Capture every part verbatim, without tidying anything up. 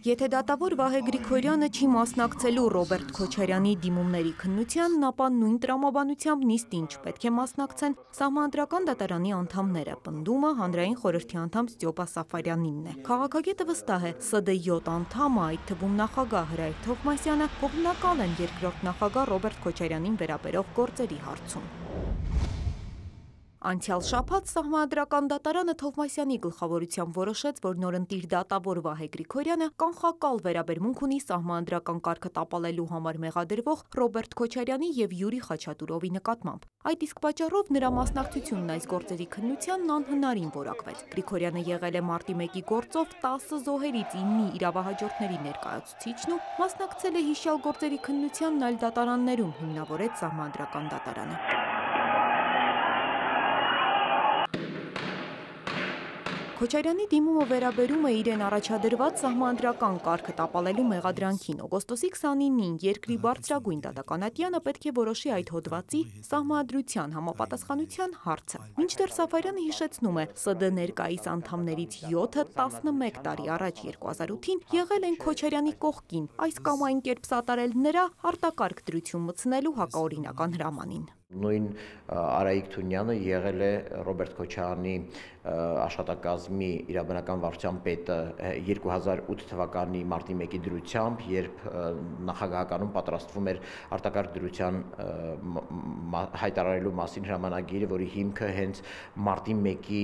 Եթե դատավոր Վահե Գրիգորյանը չի մասնակցելու Ռոբերտ Քոչարյանի դիմումների քննությանն, ապա նույն տրամաբանությամբ նիստին չպետք է մասնակցեն Սահմանադրական դատարանի անդամները, պնդումը հանրային խորհրդի անդամ Ստյոպա Սաֆարյանինն է։ Քաղաքագետը վստահ է, Ս Դ յոթ անդամը, այդ թվում նախագահ Հրայր Թովմասյանը, կողմնակալ են երկրորդ նախագահ Ռոբերտ Քոչարյանին վերաբերող գործերի հարցում։ Անցյալ շաբաթ Սահմանադրական դատարանը Թովմասյանի գլխավորությամբ որոշեց, որ նորընտիր դատավոր Վահե Գրիգորյանը կանխակալ վերաբերմունք ունի Սահմանադրական կարգը տապալելու համար մեղադրվող Ռոբերտ Քոչարյանի և Յուրի Խաչատուրովի նկատմամբ։ Այդ իսկ պատճառով նրա մասնակցությունն այս գործերի քննությանն անհնարին որակվեց։ Գրիգորյանը եղել է մարտի մեկի գործով տասը զոհերից իննի իրավահաջորդների ներկայացուցիչն ու մասնակցել է հիշյալ գործերի քննությանն այլ դատարաններում, հիմնավորեց Սահմանադրական դատարանը։ Քոչարյանի դիմումը վերաբերում է իրեն առաջադրված Սահմանադրական կարգը տապալելու մեղադրանքին։ Օգոստոսի քսանինին երկրի բարձրագույն դատականատյանը պետք է որոշի այդ հոդվածի սահմանադրության համապատասխանության հարցը։ Մինչդեռ Սաֆարյանը հիշեցնում է, Ս Դ ներկայիս անդամներից յոթը տասնմեկ տարի առաջ երկու հազար ութին եղել են Քոչարյանի կողքին, այս կամ այն կերպ սատարել նրա արտակարգ դրություն մտցնելու հակաօրինական հրամանին։ Նույն Արայիկ Թունյանը եղել է Ռոբերտ Քոչարյանի աշխատակազմի իրավաբանական վարչության պետը երկու հազար ութ թվականի մարտի մեկի դրությամբ, երբ նախագահականում պատրաստվում էր արտակարգ դրության հայտարարելու մասին հրամանագիրը, որի հիմքը հենց մարտի մեկի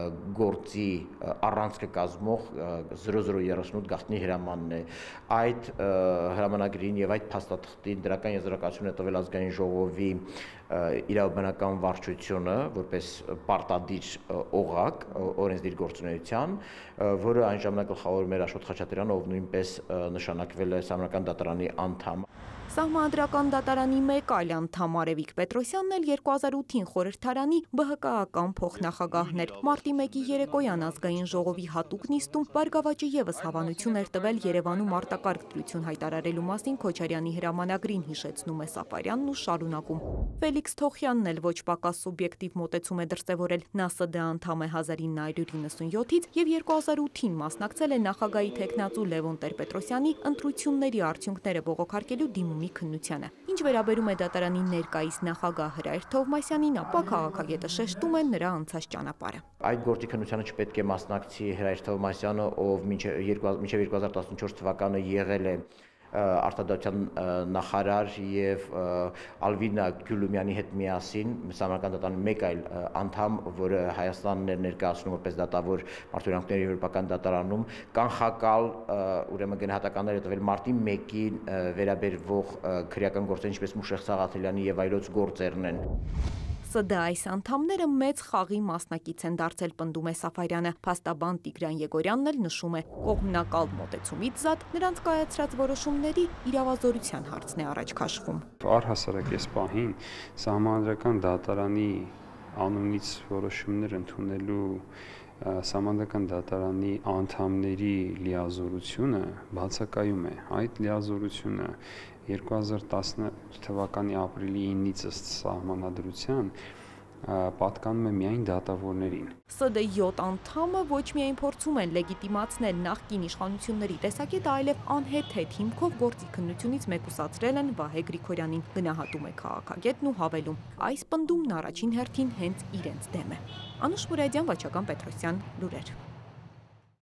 գործի առանցքը կազմող զրո զրո երեսունութ գաղտնի հրամանն է։ Այդ հրամանագրին եւ այդ փաստաթղթին դրական եզրակացություն է տվել ազգային ժողովի իրավաբանական վարչությունը որպես պարտադիր օղակ օրենսդիր գործունեության, որը այն ժամանակ գլխավորում էր Աշոտ Խաչատրյանը, ով նույնպես նշանակվել է Սահմանադրական դատարանի անդամ։ Սահմանադրական դատարանի մեկ այլ անդամ Արևիկ Պետրոսյանն էլ երկու հազար ութին խորհրդարանի Բ Հ Կ-ական փոխնախագահն էր։ Մարտի մեկի երեկոյան ազգային ժողովի հատուկ նիստում Բարգավաճը ևս հավանություն էր տվել Երևանում արտակարգ դրություն հայտարարելու մասին Քոչարյանի հրամանագրին, հիշեցնում է Սաֆարյանն ու շարունակում։ Ֆելիքս Թոխյանն էլ ոչ պակաս սուբյեկտիվ մոտեցում է դրսևորել։ Նա Ս Դ անդամ է հազար ինը հարյուր իննսունյոթից և երկու հազար ութին մասնակցել է նախագահի թեկնածու Լևոն Տեր-Պետրոսյանի ընտրությունների արդյունքները բողոքարկելու դիմումի քննությանը։ Ինչ վերաբերում է դատարանի ներկայիս նախագահ Հրայր Թովմասյանին, ապա քաղաքագետը շեշտում է նրա անցած ճանապարհը։ Այդ գործի քննությանը չպետք է մասնակցի Հրայր Թովմասյանը, ով մինչև երկու հազար տասնչորս թվականը եղել է արտադրության նախարար եւ Ալվինա Գյուլումյանի հետ միասին Սահմանադրական դատարանի մեկ այլ անդամ, որը Հայաստանն էր ներկայացնում որպես դատավոր Մարտի եվրոպական դատարանում, կանխակալ ուրեմն գնահատականներ է տվել մարտի մեկին վերաբերվող քրեական գործեր, ինչպես Մուշեղ Սաղաթելյանի եւ այլոց գործերն են։ Ս Դ այս անդամները մեծ խաղի մասնակից են դարձել, պնդում է Սաֆարյանը։ Փաստաբան Տիգրան Եգորյանն էլ նշում է, կողմնակալ մոտեցումից զատ նրանց կայացրած որոշումների իրավազորության հարցն է առաջ քաշվում։ Առհասարակ այս պահին Սահմանադրական դատարանի անունից որոշումներ ընդունելու Սահմանադրական դատարանի անդամների լիազորությունը բացակայում է։ Այդ լիազորությունը երկու հազար տասնութ թվականի ապրիլի ինից ըստ Սահմանադրության պատկանում է միայն դատավորներին։ Ս Դ յոթ անդամը ոչ միայն փորձում են լեգիտիմացնել նախկին իշխանությունների տեսակետը, այլև անհեթեթ հիմքով գործի քննությունից մեկուսացրել են Վահե Գրիգորյանին, գնահատում է քաղաքագետն ու հավելում. այս պնդումն առաջին հերթին հենց իրենց դեմ է։ Անուշ Մուրադյան, Վաչական Պետրոսյան, լուրեր։